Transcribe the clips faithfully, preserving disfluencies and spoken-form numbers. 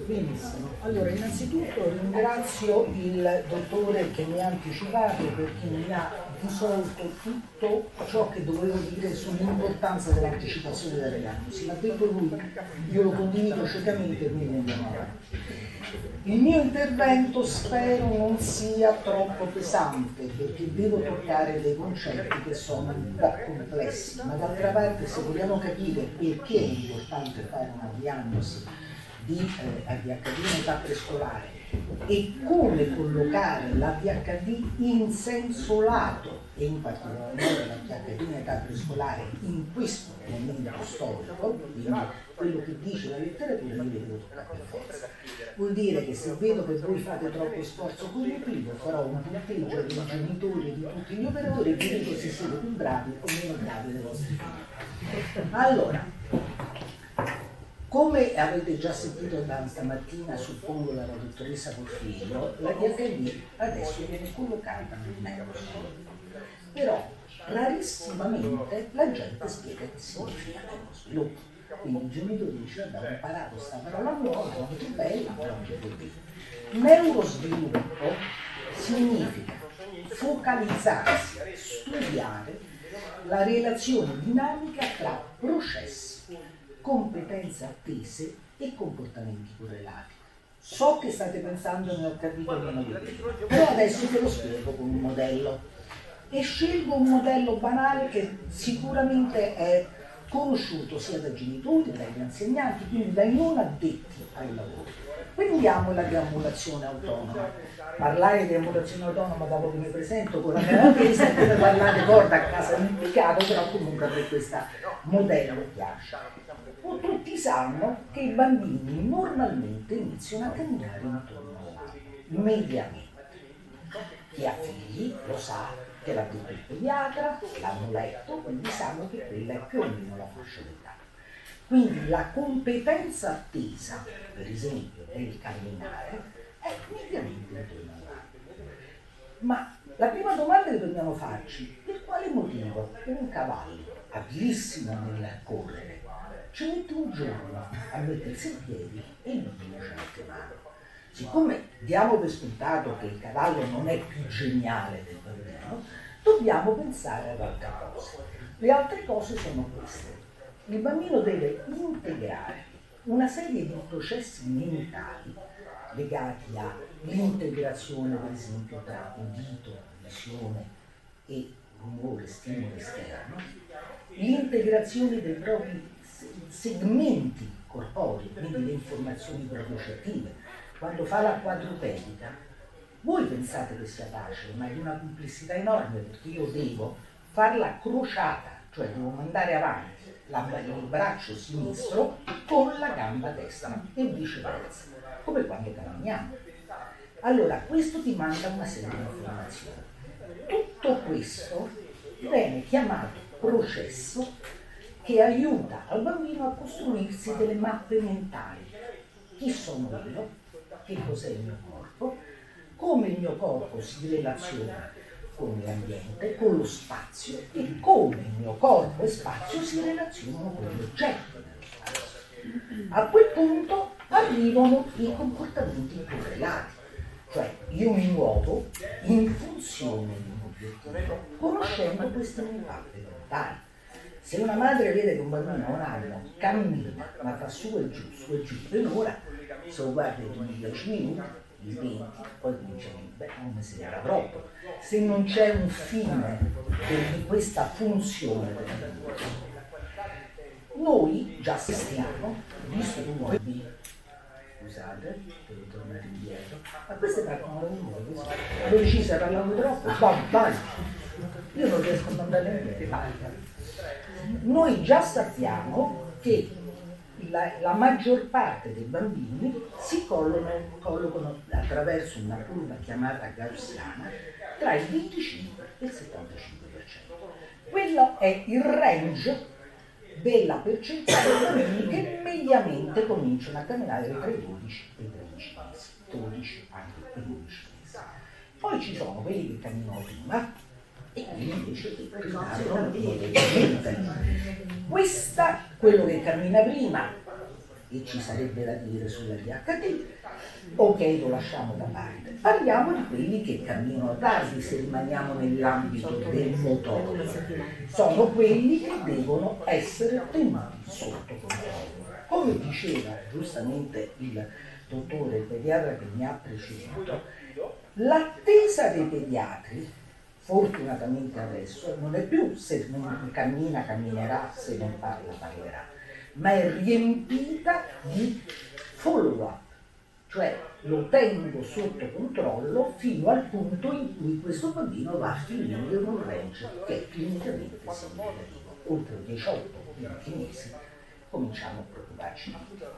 Benissimo, allora innanzitutto ringrazio il dottore che mi ha anticipato perché mi ha risolto tutto ciò che dovevo dire sull'importanza dell'anticipazione della diagnosi. L'ha detto lui, io lo condivido ciecamente, quindi andiamo avanti. Il mio intervento spero non sia troppo pesante perché devo toccare dei concetti che sono un po' complessi, ma d'altra parte se vogliamo capire perché è importante fare una diagnosi di eh, A D H D in età prescolare e come collocare l'A D H D in senso lato e in particolar modo l'A D H D in età prescolare in questo momento storico, quindi quello che dice la letteratura io devo toccare per forza. Vuol dire che se vedo che voi fate troppo sforzo cognitivo farò un punteggio dei genitori e di tutti gli operatori e vi dico se siete più bravi o meno bravi dei vostri figli. Allora, come avete già sentito da stamattina, suppongo dalla dottoressa Porfirio, la D H D adesso viene collocata nel neurosviluppo. Però rarissimamente la gente spiega che significa neurosviluppo. Quindi i genitori dicono, abbiamo imparato questa parola nuova, è molto bella, però che vuol dire? Neurosviluppo significa focalizzarsi, studiare la relazione dinamica tra processi, competenze attese e comportamenti correlati. So che state pensando, ne ho capito meno di te, però adesso ve lo spiego con un modello e scelgo un modello banale che sicuramente è conosciuto sia dai genitori, dagli insegnanti, quindi dai non addetti al lavoro. Prendiamo la deambulazione autonoma. Parlare di deambulazione autonoma dopo che mi presento con la mia tesa è come parlare corda a casa di impiegato, però comunque per questo modello piace. O tutti sanno che i bambini normalmente iniziano a camminare intorno all'anno, mediamente. Chi ha figli lo sa, che l'ha detto il pediatra, l'hanno letto, quindi sanno che quella è più o meno la fascia d'età. Quindi la competenza attesa, per esempio, del camminare, è mediamente intorno all'anno. Ma la prima domanda che dobbiamo farci, per quale motivo un cavallo abilissimo nel correre ci mette un giorno a mettersi in piedi e il bambino ci mette mano? Siccome diamo per scontato che il cavallo non è più geniale del bambino, dobbiamo pensare ad altre cose. Le altre cose sono queste. Il bambino deve integrare una serie di processi mentali legati all'integrazione, per esempio, tra udito, visione e rumore, stimolo esterno, l'integrazione dei propri segmenti corporei, quindi le informazioni propriocettive. Quando fa la quadrupedica, voi pensate che sia facile, ma è di una complessità enorme perché io devo farla crociata, cioè devo mandare avanti la, il braccio sinistro con la gamba destra e viceversa, come quando camminiamo. Allora, questo ti manda una serie di informazioni. Tutto questo viene chiamato processo che aiuta al bambino a costruirsi delle mappe mentali. Chi sono io? Che cos'è il mio corpo? Come il mio corpo si relaziona con l'ambiente, con lo spazio e come il mio corpo e spazio si relazionano con gli oggetti nello spazio. A quel punto arrivano i comportamenti correlati, cioè io mi muovo in funzione di un obiettivo, conoscendo queste mie mappe mentali. Se una madre vede che un bambino a un anno cammina, ma fa su e giù, su e giù per un'ora, se lo guarda in dieci minuti, i venti, poi comincia a dire, beh, non mi sembra troppo. Se non c'è un fine di questa funzione del bambino. Noi già assistiamo, visto che noi, scusate, devo tornare indietro, ma queste parlano di noi, allora ci stai parlando troppo, vai, vai, io non riesco a mandare niente, vai. Noi già sappiamo che la, la maggior parte dei bambini si collocano, collocano attraverso una curva chiamata gaussiana tra il venticinque e il settantacinque per cento. Quello è il range della percentuale dei bambini che mediamente cominciano a camminare tra i dodici e i tredici mesi, dodici anche e undici mesi. Poi ci sono quelli che camminano prima e quelli invece che camminano velocemente. Questa, quello che cammina prima, e ci sarebbe da dire sulla D H D, ok, lo lasciamo da parte. Parliamo di quelli che camminano tardi, se rimaniamo nell'ambito del motorio. Sono quelli che devono essere tenuti sotto controllo. Come diceva giustamente il dottore, il pediatra che mi ha preceduto, l'attesa dei pediatri, fortunatamente adesso, non è più se non cammina, camminerà, se non parla, parlerà, ma è riempita di follow-up, cioè lo tengo sotto controllo fino al punto in cui questo bambino va a finire in un range che è clinicamente significativo. Oltre diciotto venti mesi cominciamo a preoccuparci.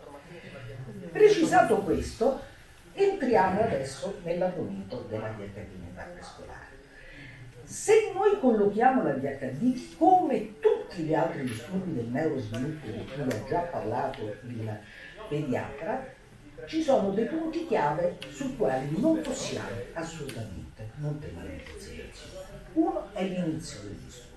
Precisato questo, entriamo adesso nell'argomento della D H D in età prescolare. Se noi collochiamo la D H D come tutti gli altri disturbi del neurosviluppo di cui ha già parlato il pediatra, ci sono dei punti chiave sui quali non possiamo assolutamente non tenere in considerazione. Uno è l'inizio del disturbo.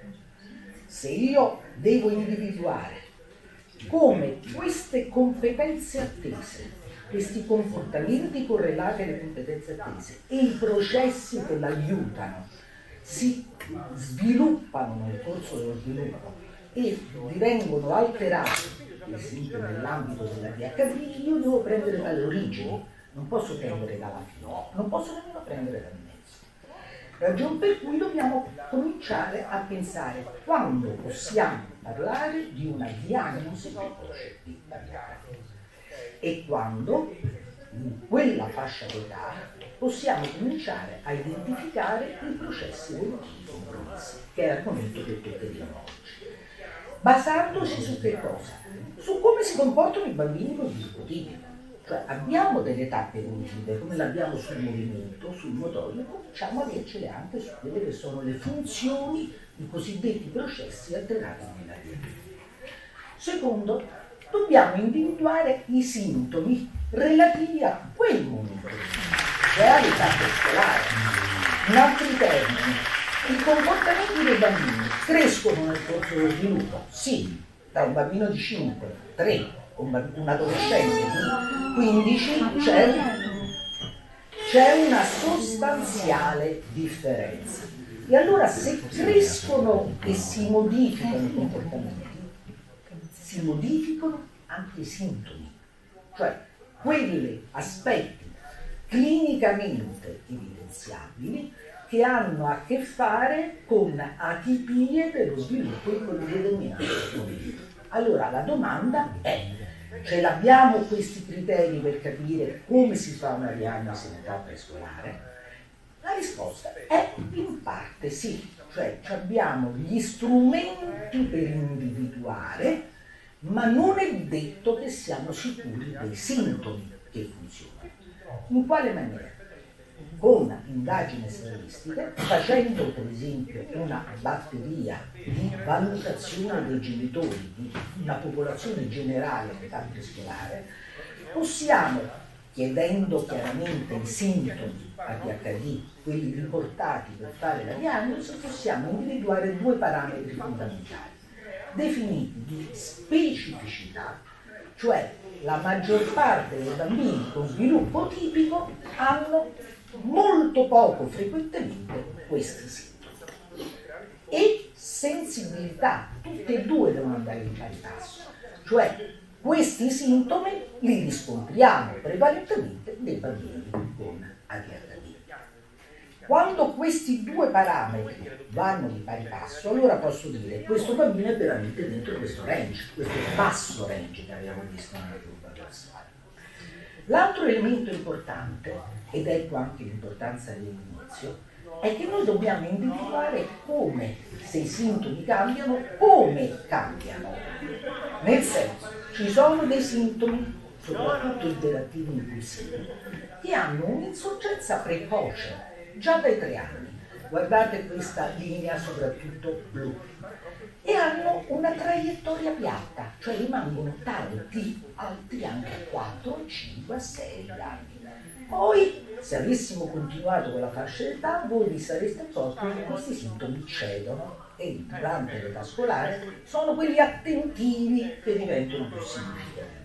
Se io devo individuare come queste competenze attese, questi comportamenti correlati alle competenze attese e i processi che l'aiutano si sviluppano nel corso dello sviluppo e divengono alterati, per esempio nell'ambito della D H D, io devo prendere dalle origini, non posso prendere dalla fine, non posso nemmeno prendere dal mezzo. Ragion per cui dobbiamo cominciare a pensare quando possiamo parlare di una diagnosi precoce di D H D e quando in quella fascia d'età possiamo cominciare a identificare i processi evolutivi compromessi, che è l'argomento che toccheremo oggi. Basandosi su che cosa? Su come si comportano i bambini con sviluppo tipico. Cioè abbiamo delle tappe evolutive, come l'abbiamo sul movimento, sul motorio, cominciamo a avercele anche su quelle che sono le funzioni, i cosiddetti processi alterati nella vita. Secondo, dobbiamo individuare i sintomi relativi a quel momento, cioè all'età prescolare. In altri termini, i comportamenti dei bambini crescono nel corso dello sviluppo, sì, da un bambino di cinque, tre, un adolescente di quindici c'è, c'è una sostanziale differenza. E allora se crescono e si modificano i comportamenti, si modificano anche i sintomi, cioè quegli aspetti clinicamente evidenziabili che hanno a che fare con atipie dello sviluppo in quel determinato momento. Allora la domanda è: ce l'abbiamo questi criteri per capire come si fa una diagnosi in età prescolare? La risposta è in parte sì, cioè abbiamo gli strumenti per individuare, ma non è detto che siamo sicuri dei sintomi che funzionano. In quale maniera? Con indagini statistiche, facendo per esempio una batteria di valutazione dei genitori di una popolazione generale in età prescolare, possiamo, chiedendo chiaramente i sintomi A D H D, quelli riportati per fare la diagnosi, possiamo individuare due parametri fondamentali, definiti di specificità, cioè la maggior parte dei bambini con sviluppo tipico hanno molto poco frequentemente questi sintomi, e sensibilità, tutte e due devono andare in pari passo, cioè questi sintomi li riscontriamo prevalentemente nei bambini con A D H D. Quando questi due parametri vanno di pari passo, allora posso dire che questo bambino è veramente dentro questo range, questo basso range che abbiamo visto nella curva dorsale. L'altro elemento importante, ed ecco anche l'importanza dell'inizio, è che noi dobbiamo individuare come, se i sintomi cambiano, come cambiano. Nel senso, ci sono dei sintomi, soprattutto interattivi impulsivi, che hanno un'insorgenza precoce, già dai tre anni. Guardate questa linea soprattutto blu. E hanno una traiettoria piatta, cioè rimangono tanti, alti anche a quattro, cinque, sei anni. Poi, se avessimo continuato con la fascia d'età, voi vi sareste accorti che questi sintomi cedono e durante l'età scolare sono quelli attentivi che diventano più significativi.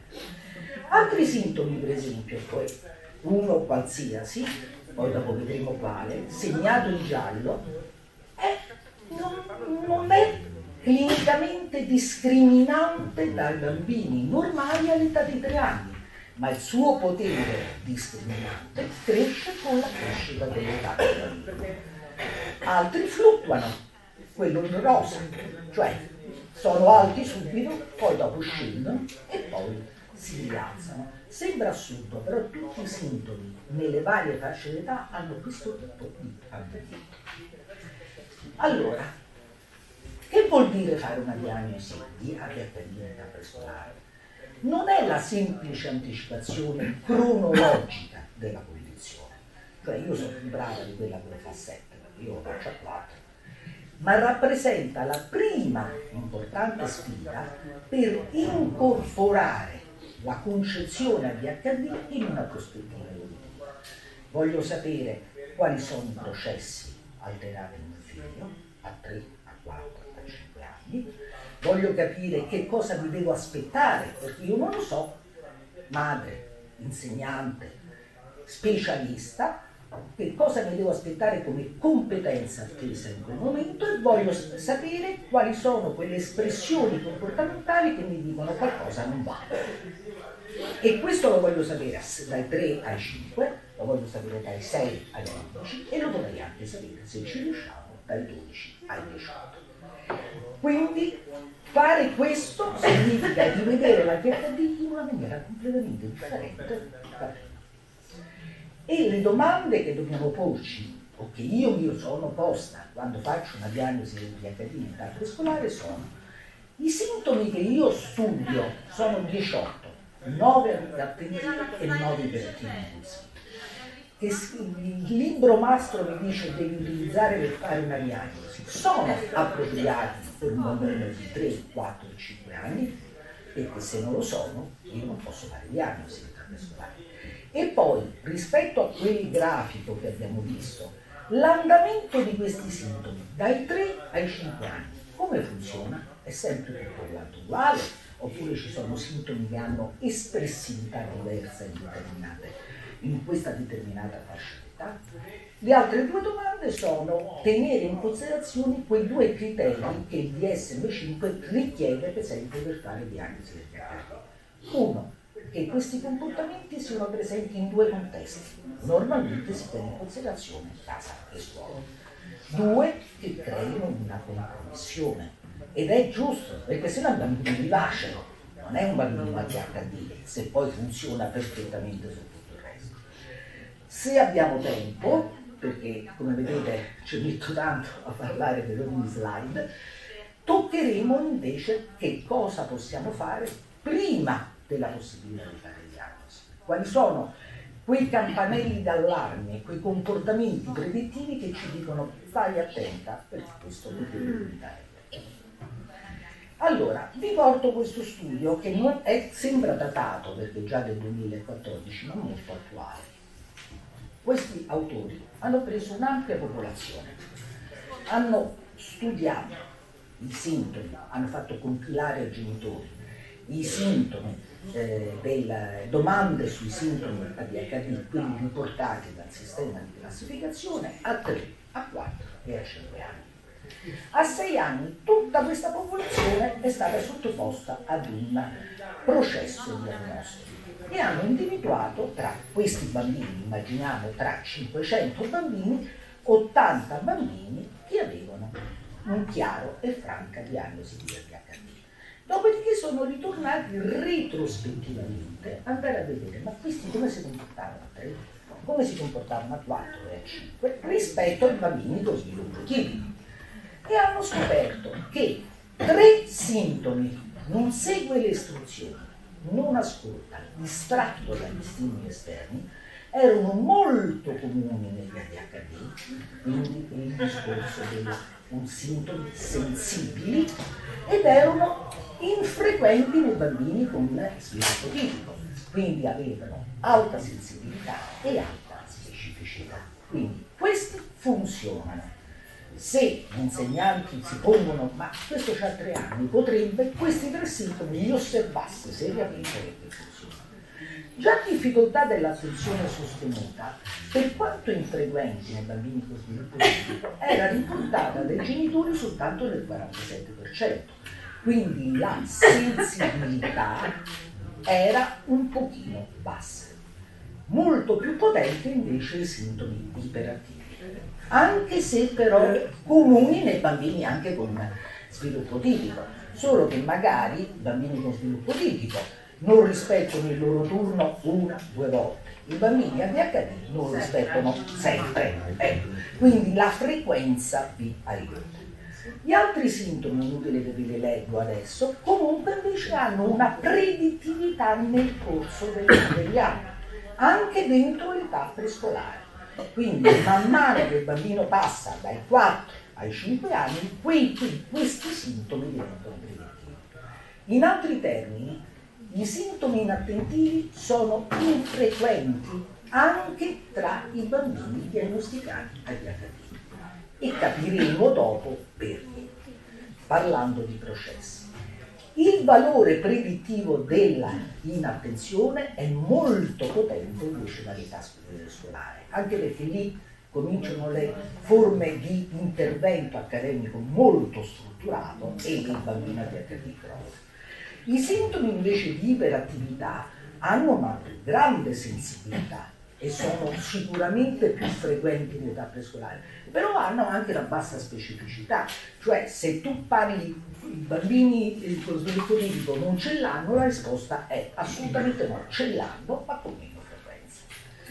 Altri sintomi, per esempio, poi uno qualsiasi, poi dopo vedremo quale, segnato in giallo, è, non, non è clinicamente discriminante dai bambini normali all'età di tre anni, ma il suo potere discriminante cresce con la crescita dell'età del bambino. Altri fluttuano, quello in rosa, cioè sono alti subito, poi dopo scendono e poi si rialzano. Sembra assurdo, però tutti i sintomi nelle varie fasce d'età hanno questo tipo di avvenimento. Allora, che vuol dire fare una diagnosi di A D H D in età prescolare? Non è la semplice anticipazione cronologica della condizione, cioè io sono più brava di quella che lo fa sette, perché io lo faccio a quattro, ma rappresenta la prima importante sfida per incorporare la concezione A D H D in una prospettiva evolutiva. Voglio sapere quali sono i processi alterati in un figlio a tre, a quattro, a cinque anni. Voglio capire che cosa mi devo aspettare, perché io non lo so, madre, insegnante, specialista, che cosa mi devo aspettare come competenza attesa in quel momento, e voglio sapere quali sono quelle espressioni comportamentali che mi dicono qualcosa non va. E questo lo voglio sapere dai tre ai cinque, lo voglio sapere dai sei ai undici e lo dovrei anche sapere, se ci riusciamo, dai dodici ai diciotto. Quindi fare questo significa di vedere la D H D in una maniera completamente differente. E le domande che dobbiamo porci, o che io mi sono posta quando faccio una diagnosi di D H D in età prescolare, sono: i sintomi che io studio sono diciotto, nove attentivi e nove iperattivi impulsivi. Che il libro mastro mi dice devi utilizzare per fare una diagnosi, sono appropriati per un bambino di tre, quattro e cinque anni, perché se non lo sono io non posso fare diagnosi in età prescolare. E poi, rispetto a quel grafico che abbiamo visto, l'andamento di questi sintomi dai tre ai cinque anni, come funziona? È sempre tutto quanto uguale? Oppure ci sono sintomi che hanno espressività diversa in, determinate, in questa determinata fascia d'età? Le altre due domande sono tenere in considerazione quei due criteri che il D S M cinque richiede per esempio per fare diagnosi del D H D. Uno, che questi comportamenti siano presenti in due contesti. Normalmente si tiene in considerazione casa e scuola. Due, che creino una compromissione. Ed è giusto, perché se no è un bambino vivace, non è un bambino A D H D, se poi funziona perfettamente su tutto il resto. Se abbiamo tempo, perché come vedete ci metto tanto a parlare per ogni slide, toccheremo invece che cosa possiamo fare prima della possibilità di fare diagnosi. Quali sono quei campanelli d'allarme, quei comportamenti predittivi che ci dicono stai attenta, perché questo potrebbe diventare. Allora, vi porto questo studio che non è, sembra datato, perché già del duemilaquattordici, ma molto attuale. Questi autori hanno preso un'ampia popolazione, hanno studiato i sintomi, hanno fatto compilare ai genitori i sintomi, eh, delle domande sui sintomi A D H D, quelli riportati dal sistema di classificazione, a tre, a quattro e a cinque anni. A sei anni tutta questa popolazione è stata sottoposta ad un processo diagnostico e hanno individuato tra questi bambini, immaginiamo tra cinquecento bambini, ottanta bambini che avevano un chiaro e franca diagnosi di A D H D. Dopodiché sono ritornati retrospettivamente a andare a vedere, ma questi come si comportavano a tre, come si comportavano a quattro e a cinque rispetto ai bambini con sviluppo tipico. E hanno scoperto che tre sintomi: non segue le istruzioni, non ascolta, distratto dagli stimoli esterni, erano molto comuni negli A D H D, quindi il discorso dei sintomi sensibili, ed erano infrequenti nei bambini con sviluppo tipico, quindi avevano alta sensibilità e alta specificità. Quindi questi funzionano. Se gli insegnanti si pongono, ma questo c'ha tre anni, potrebbe, questi tre sintomi li osservasse seriamente che funzionano. Già difficoltà dell'attenzione sostenuta, per quanto infrequenti nei bambini con sviluppo tipico, era riportata dai genitori soltanto nel quarantasette per cento, quindi la sensibilità era un pochino bassa. Molto più potenti invece i sintomi iperattivi, anche se però comuni nei bambini anche con sviluppo tipico, solo che magari i bambini con sviluppo tipico non rispettano il loro turno una, due volte. I bambini A D H D non rispettano sempre, eh. Quindi la frequenza vi aiuta. Gli altri sintomi, inutile che ve li leggo adesso, comunque invece hanno una predittività nel corso degli anni, anche dentro l'età prescolare. Quindi man mano che il bambino passa dai quattro ai cinque anni, quei, questi sintomi diventano predittivi. In altri termini, gli sintomi inattentivi sono infrequenti anche tra i bambini diagnosticati A D H D e capiremo dopo perché, parlando di processi. Il valore predittivo della inattenzione è molto potente invece dall'età scolare, anche perché lì cominciano le forme di intervento accademico molto strutturato e il bambino A D H D cronico. I sintomi invece di iperattività hanno una più grande sensibilità e sono sicuramente più frequenti in età prescolare, però hanno anche una bassa specificità, cioè se tu parli i bambini con sviluppo tipico non ce l'hanno, la risposta è assolutamente no, ce l'hanno, ma con meno frequenza.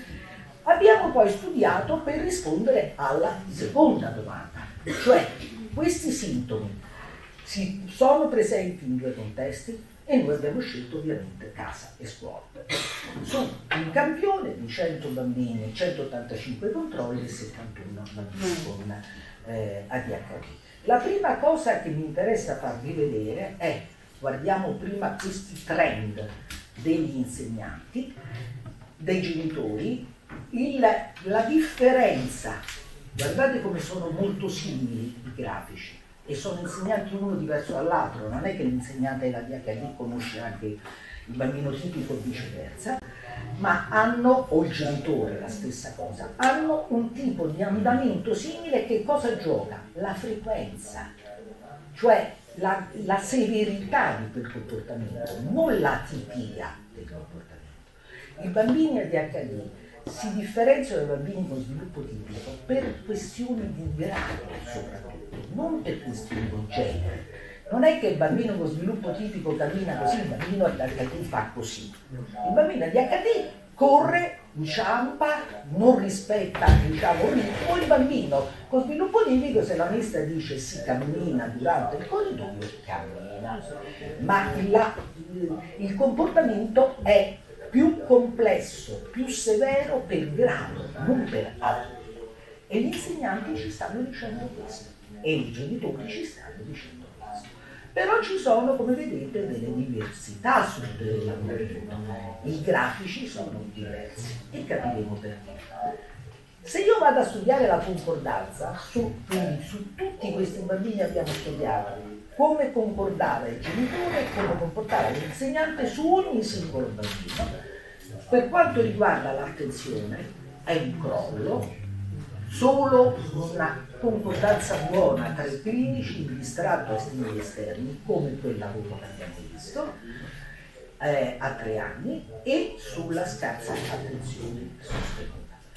Abbiamo poi studiato per rispondere alla seconda domanda, cioè questi sintomi si sono presenti in due contesti e noi abbiamo scelto ovviamente casa e scuola. Su un campione di cento bambini, centottantacinque controlli e settantuno bambini con eh, A D H D. La prima cosa che mi interessa farvi vedere è, guardiamo prima questi trend degli insegnanti, dei genitori, il, la differenza, guardate come sono molto simili i grafici. E sono insegnanti uno diverso dall'altro, non è che l'insegnante della D H D conosce anche il bambino tipico o viceversa, ma hanno, o il genitore la stessa cosa, hanno un tipo di andamento simile che cosa gioca? La frequenza, cioè la, la severità di quel comportamento, non l'atipia del comportamento. I bambini A D H D si differenziano dai bambini con sviluppo tipico per questioni di grado soprattutto, non per questioni di genere. Non è che il bambino con sviluppo tipico cammina così, il bambino A D H D fa così. Il bambino A D H D corre, inciampa, non rispetta diciamo, il ritmo. Il bambino con sviluppo tipico, se la maestra dice si cammina durante il corridoio, cammina. Ma la, il comportamento è più complesso, più severo per grado, non per altro. E gli insegnanti ci stanno dicendo questo, e i genitori ci stanno dicendo questo. Però ci sono, come vedete, delle diversità sull'argomento. I grafici sono diversi e capiremo perché. Se io vado a studiare la concordanza, su, quindi su tutti questi bambini abbiamo studiato come concordare il genitore e come comportare l'insegnante su ogni singolo bambino. Per quanto riguarda l'attenzione, è un crollo, solo una concordanza buona tra i clinici, il distratto e stimoli esterni, come quella che abbiamo visto, eh, a tre anni, e sulla scarsa attenzione sostenuta.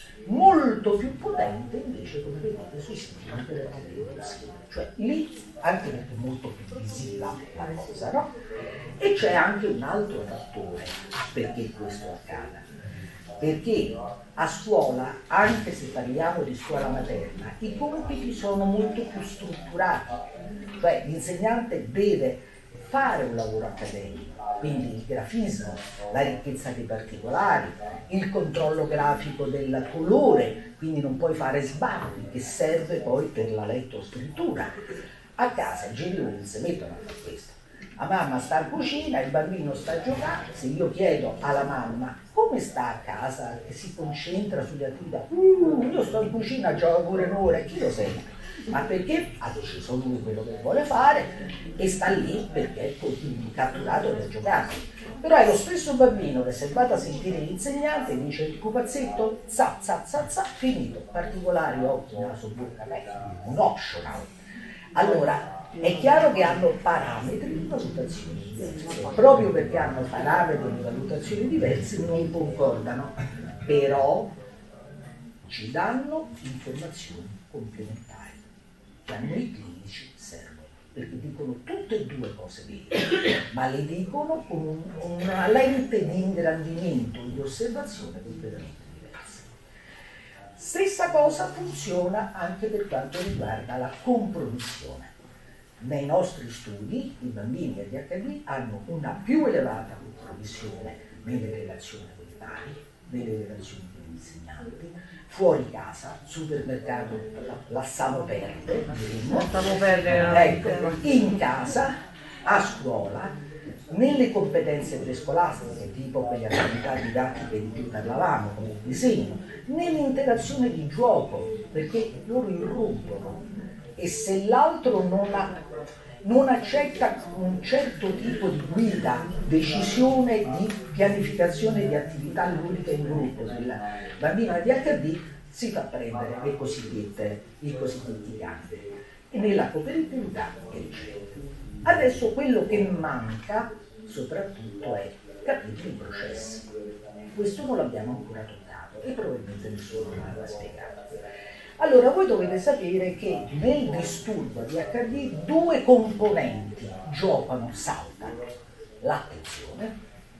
Molto più potente invece, come vedete, sui sintomi delle patologie, cioè lì anche perché è molto più visiva la cosa, no? E c'è anche un altro fattore perché questo accada, perché a scuola, anche se parliamo di scuola materna, i compiti sono molto più strutturati, cioè l'insegnante deve fare un lavoro accademico, quindi il grafismo, la ricchezza dei particolari, il controllo grafico del colore, quindi non puoi fare sbagli, che serve poi per la lettoscrittura. A casa i genitori non si mettono a fare questo. La mamma sta in cucina, il bambino sta a giocare, se io chiedo alla mamma come sta a casa, che si concentra sulle attività, uh, io sto in cucina, gioco pure un'ora, chi lo sente? ma perché ha deciso lui quello che vuole fare e sta lì perché è catturato per giocare. Però è lo stesso bambino che se vado a sentire l'insegnante e dice il pupazzetto, za, za, za, za, finito, particolari, occhi, naso, bocca, un optional. Allora, è chiaro che hanno parametri di valutazione diversi, proprio perché hanno parametri di valutazione diversi non concordano, però ci danno informazioni complementari che a noi clinici servono, perché dicono tutte e due cose vere, ma le dicono con un, una lente di ingrandimento, di osservazione completamente diversa. Stessa cosa funziona anche per quanto riguarda la compromissione. Nei nostri studi i bambini A D H D hanno una più elevata compromissione nelle relazioni con i pari, nelle relazioni con gli insegnanti, fuori casa, supermercato, lasciamo perdere, lasciamo perdere, ecco, in casa, a scuola, nelle competenze prescolastiche, tipo quelle attività didattiche di cui parlavamo, come il disegno, nell'interazione di gioco, perché loro irrompono e se l'altro non, ha, non accetta un certo tipo di guida, decisione di pianificazione di attività ludiche in gruppo del bambino A D H D, si fa prendere le cosiddette, i cosiddetti gambi e nella cooperatività eccetera. Adesso quello che manca soprattutto è capire i processi. Questo non l'abbiamo ancora toccato e probabilmente nessuno l'ha spiegato. Allora, voi dovete sapere che nel disturbo A D H D due componenti giocano, saltano, l'attenzione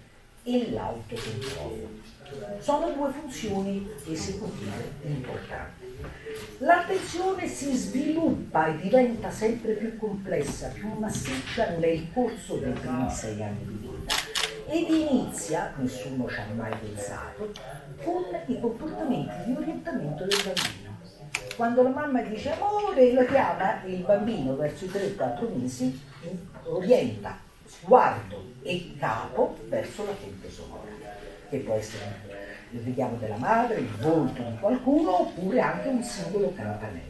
e l'autocontrollo. Sono due funzioni esecutive importanti. L'attenzione si sviluppa e diventa sempre più complessa, più massiccia nel corso dei primi sei anni di vita ed inizia, nessuno ci ha mai pensato, con i comportamenti di orientamento del bambino. Quando la mamma dice amore, lo chiama, il bambino verso i tre quattro mesi orienta sguardo e capo verso la fonte sonora, che può essere il richiamo della madre, il volto di qualcuno oppure anche un singolo campanello.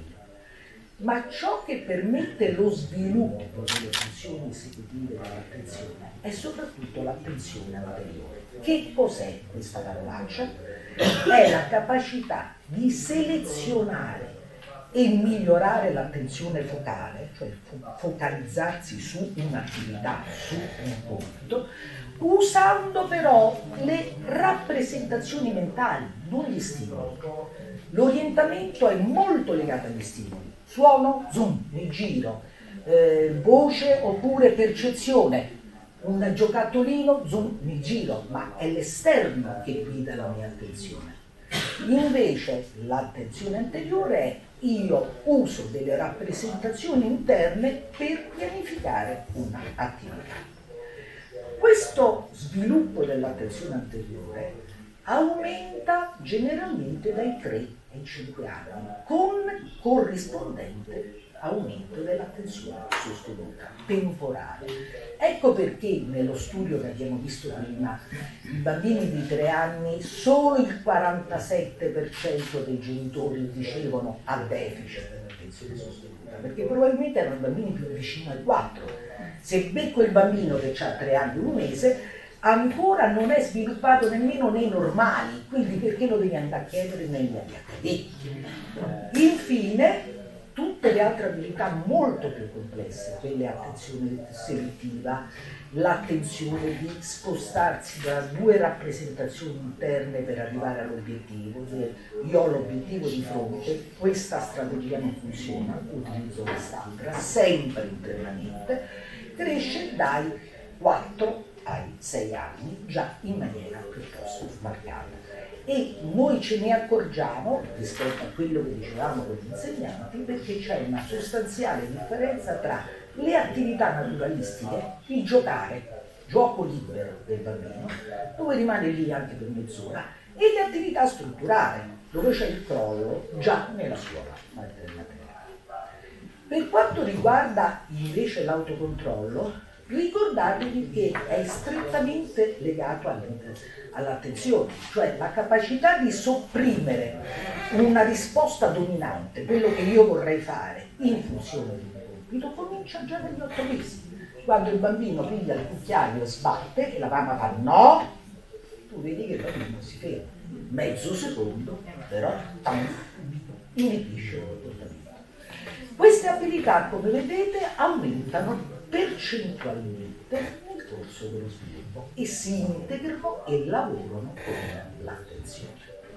Ma ciò che permette lo sviluppo delle funzioni esecutive dell'attenzione è soprattutto l'attenzione anteriore. Che cos'è questa parolaccia? È la capacità di selezionare e migliorare l'attenzione focale, cioè focalizzarsi su un'attività, su un compito, usando però le rappresentazioni mentali, non gli stimoli. L'orientamento è molto legato agli stimoli. Suono, zoom, mi giro, eh, voce oppure percezione, un giocattolino, zoom, mi giro, ma è l'esterno che guida la mia attenzione. Invece l'attenzione anteriore è io uso delle rappresentazioni interne per pianificare un'attività. Questo sviluppo dell'attenzione anteriore aumenta generalmente dai tre ai cinque anni, con corrispondente aumento dell'attenzione sostenuta, temporale. Ecco perché nello studio che abbiamo visto prima, i bambini di tre anni, solo il quarantasette per cento dei genitori dicevano a deficit dell'attenzione sostenuta, perché probabilmente erano bambini più vicini ai quattro. Se becco il bambino che ha tre anni e un mese, ancora non è sviluppato nemmeno nei normali, quindi perché lo devi andare a chiedere negli A D H D? Infine, tutte le altre abilità molto più complesse, quelle attenzione selettiva, l'attenzione di spostarsi da due rappresentazioni interne per arrivare all'obiettivo, cioè io ho l'obiettivo di fronte, questa strategia non funziona, utilizzo quest'altra, sempre internamente, cresce dai quattro ai sei anni, già in maniera piuttosto marcata. E noi ce ne accorgiamo rispetto a quello che dicevamo con gli insegnanti perché c'è una sostanziale differenza tra le attività naturalistiche, il giocare, gioco libero del bambino, dove rimane lì anche per mezz'ora, e le attività strutturali, dove c'è il crollo già nella scuola alternativa. Per quanto riguarda invece l'autocontrollo, ricordatevi che è strettamente legato all'attenzione, cioè la capacità di sopprimere una risposta dominante, quello che io vorrei fare, in funzione di un compito, comincia già dagli otto mesi. Quando il bambino piglia il cucchiaio e sbatte, e la mamma fa no, tu vedi che il bambino si ferma. Mezzo secondo, però, tam, inibisce il comportamento. Queste abilità, come vedete, aumentano percentualmente nel corso dello sviluppo e si integrano e lavorano con l'attenzione.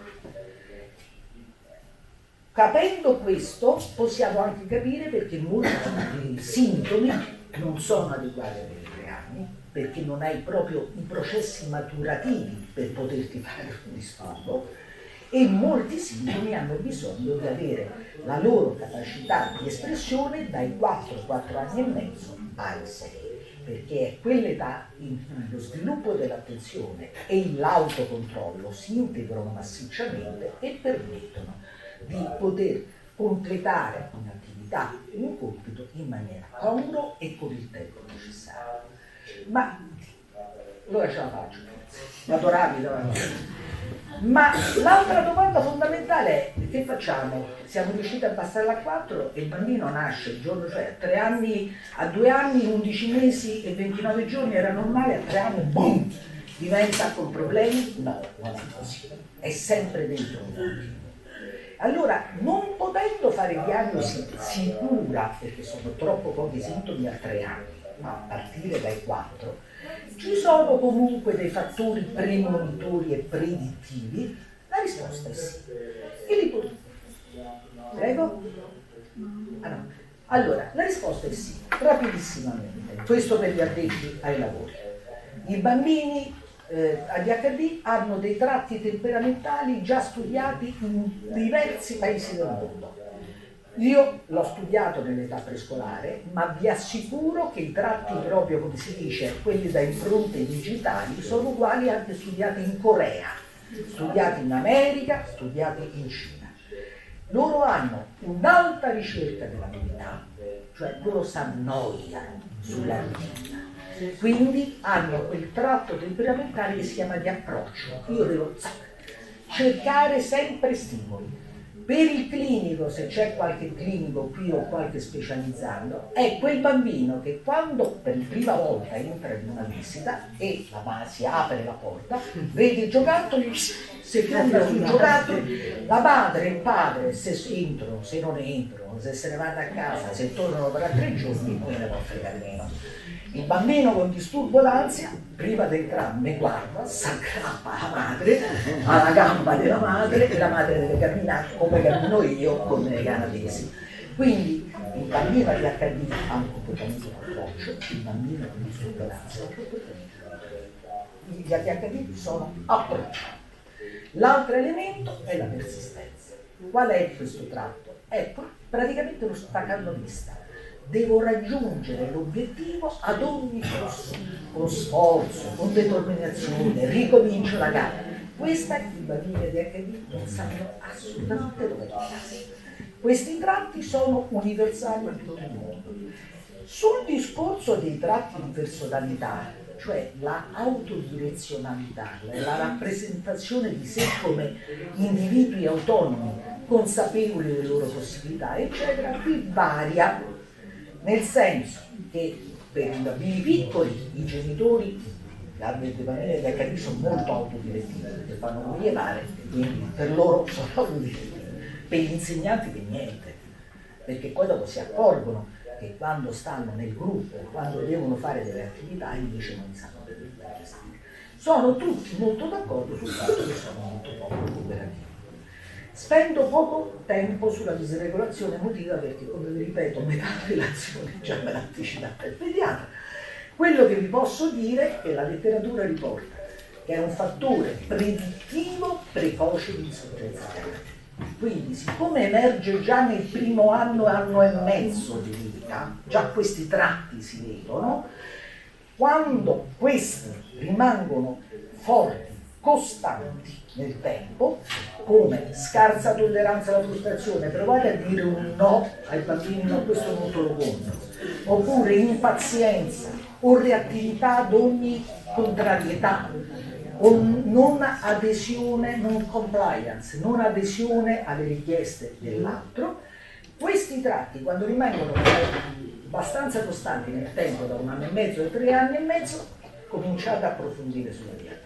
Capendo questo, possiamo anche capire perché molti sintomi non sono adeguati per i tre anni, perché non hai proprio i processi maturativi per poterti fare un disturbo, e molti sintomi hanno bisogno di avere la loro capacità di espressione dai quattro quattro anni e mezzo ai sei, perché è quell'età in cui lo sviluppo dell'attenzione e l'autocontrollo si integrano massicciamente e permettono di poter completare un'attività, un compito in maniera congrua e con il tempo necessario. Ma allora ce la faccio, vado rapido. Ma l'altra domanda fondamentale è: che facciamo? Siamo riusciti a passare a quattro e il bambino nasce il giorno, cioè tre anni, a due anni, undici mesi e ventinove giorni era normale, a tre anni boom, diventa con problemi? No, non è così, è sempre dentro un bambino. Allora, non potendo fare diagnosi sicura, perché sono troppo pochi sintomi a tre anni, ma a partire dai quattro, ci sono comunque dei fattori premonitori e predittivi? La risposta è sì. E li potete. Prego? Ah, no. Allora, la risposta è sì, rapidissimamente. Questo per gli addetti ai lavori. I bambini eh, A D H D hanno dei tratti temperamentali già studiati in diversi paesi del mondo. Io l'ho studiato nell'età prescolare, ma vi assicuro che i tratti proprio, come si dice, quelli da impronte digitali, sono uguali anche studiati in Corea, studiati in America, studiati in Cina. Loro hanno un'alta ricerca della verità, cioè loro s'annoiano sulla routine. Quindi hanno quel tratto temperamentale che si chiama di approccio. Io devo cercare sempre stimoli. Per il clinico, se c'è qualche clinico qui o qualche specializzato, è quel bambino che quando per la prima volta entra in una visita e la, si apre la porta, vede i giocattoli, se fionda sui giocattoli, la madre e il padre, se entrano, se non entrano, se se ne vanno a casa, se tornano per altri giorni, non ne può fregare meno. Il bambino con disturbo d'ansia, prima di entrare, mi guarda, si aggrappa alla madre, alla gamba della madre, e la madre deve camminare come cammino io con le canadesi. Quindi il bambino di acca di ha un comportamento d'approccio, il bambino con disturbo d'ansia ha un comportamento. Gli A D H D sono approcciati. L'altro elemento è la persistenza. Qual è questo tratto? È praticamente lo stacanovista. Devo raggiungere l'obiettivo ad ogni costo, con sforzo, con determinazione, ricomincio la gara. Questa i bambini di acca di non sanno assolutamente dove trovarsi. Questi tratti sono universali in tutto il mondo. Sul discorso dei tratti di personalità, cioè la autodirezionalità, la rappresentazione di sé come individui autonomi, consapevoli delle loro possibilità, eccetera, qui varia. Nel senso che per i bambini piccoli i genitori, le bambine di acca di sono molto autodirettivi, perché fanno rilevare, quindi per loro sono autodirettivi. Per gli insegnanti per niente, perché poi dopo si accorgono che quando stanno nel gruppo, quando devono fare delle attività, invece non sanno dove gestire. Sono tutti molto d'accordo sul fatto che sono molto poco cooperativi. Spendo poco tempo sulla disregolazione emotiva perché, come vi ripeto, metà relazione già me l'ha anticipata il pediatra. Quello che vi posso dire è che la letteratura riporta che è un fattore predittivo precoce di insufficienza cardiaca. Quindi, siccome emerge già nel primo anno, anno e mezzo di vita, già questi tratti si vedono, quando questi rimangono forti, costanti nel tempo, come scarsa tolleranza alla frustrazione, provate a dire un no ai bambini, no, questo non te lo compro, oppure impazienza o reattività ad ogni contrarietà, o non adesione, non compliance, non adesione alle richieste dell'altro, Questi tratti, quando rimangono abbastanza costanti nel tempo, da un anno e mezzo a tre anni e mezzo, cominciate a approfondire sulla dieta.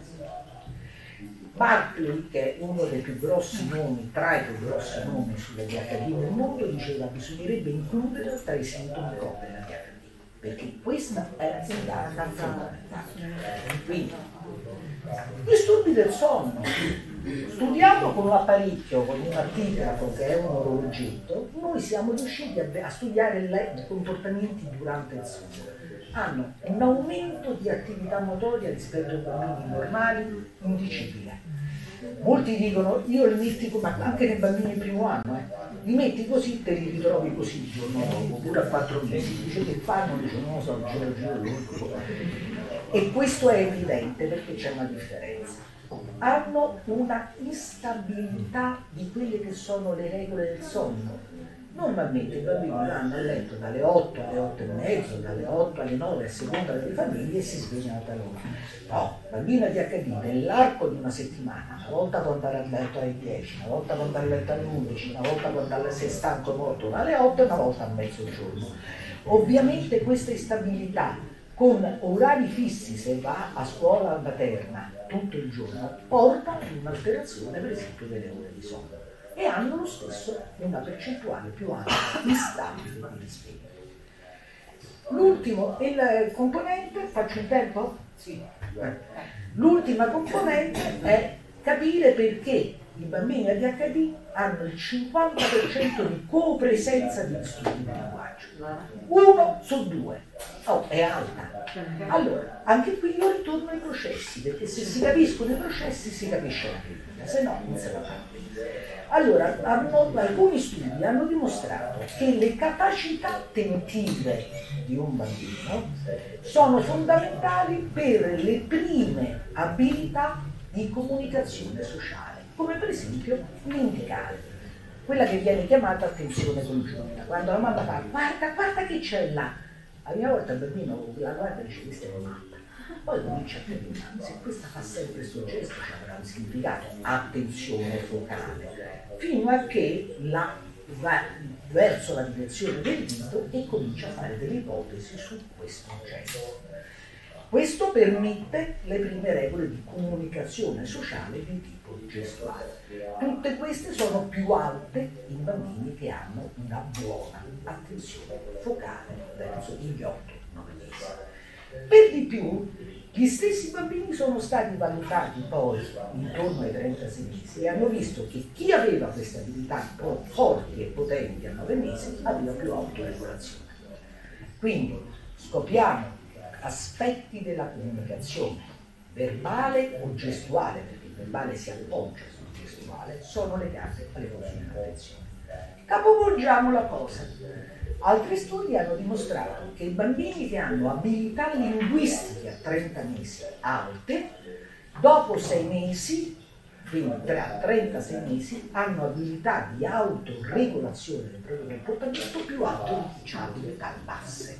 Barclay, che è uno dei più grossi nomi, tra i più grossi nomi sulla D H D nel mondo, diceva che bisognerebbe includere tra i sintomi copia la D H D, perché questa è la data fondamentale. Quindi, disturbi del sonno. Studiando con un apparecchio, con un artigrafo che è un orologetto, noi siamo riusciti a, a studiare i comportamenti durante il sonno. Hanno un aumento di attività motoria rispetto ai bambini normali indicibile. Molti dicono, io li metti, ma anche nei bambini di primo anno, eh, li metti così, te li ritrovi così il giorno dopo, pure a quattro mesi. Dice che fanno, dice non lo so, giro giro l'ultimo. E questo è evidente perché c'è una differenza. Hanno una instabilità di quelle che sono le regole del sonno. Normalmente i bambini vanno a letto dalle otto alle otto e mezzo, dalle otto alle nove a seconda delle famiglie e si svegliano da loro. No, bambino di acca di nell'arco di una settimana, una volta può andare a letto alle dieci, una volta può andare a letto alle undici, una volta può andare se è stanco morto alle otto e una volta a mezzogiorno. Ovviamente questa instabilità con orari fissi, se va a scuola materna tutto il giorno, porta ad un'alterazione per esempio delle ore di sonno e hanno lo stesso una percentuale più alta instabile di risveglio. L'ultimo, il componente, faccio in tempo? Sì. L'ultima componente è capire perché i bambini A D H D hanno il cinquanta per cento di copresenza di disturbi di linguaggio. Uno su due. Oh, è alta. Allora, anche qui io ritorno ai processi, perché se si capiscono i processi si capisce la clinica, se no non se la fa. Allora, hanno, alcuni studi hanno dimostrato che le capacità attentive di un bambino sono fondamentali per le prime abilità di comunicazione sociale, come per esempio l'indicare, quella che viene chiamata attenzione congiunta. Quando la mamma fa guarda, guarda che c'è là, la prima volta il bambino la guarda e dice questa è una matta, poi comincia a capire, se questa fa sempre questo gesto avrà un significato, attenzione focale, fino a che la va verso la direzione del dito e comincia a fare delle ipotesi su questo gesto. Questo permette le prime regole di comunicazione sociale di tipo gestuale. Tutte queste sono più alte in bambini che hanno una buona attenzione focale verso gli otto nove mesi. Per di più, gli stessi bambini sono stati valutati poi intorno ai trentasei mesi e hanno visto che chi aveva queste abilità forti e potenti a nove mesi aveva più autoregolazione. Quindi scopriamo aspetti della comunicazione, verbale o gestuale, perché il verbale si appoggia sul gestuale, sono legate alle funzioni dell'attenzione. Capovolgiamo la cosa. Altri studi hanno dimostrato che i bambini che hanno abilità linguistiche a trenta mesi alte, dopo sei mesi, quindi tra trentasei mesi, hanno abilità di autoregolazione del proprio comportamento più alte di chi ha abilità basse.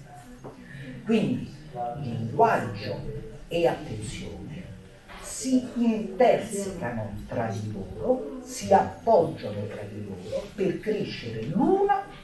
Quindi linguaggio e attenzione si intersecano tra di loro, si appoggiano tra di loro per crescere l'una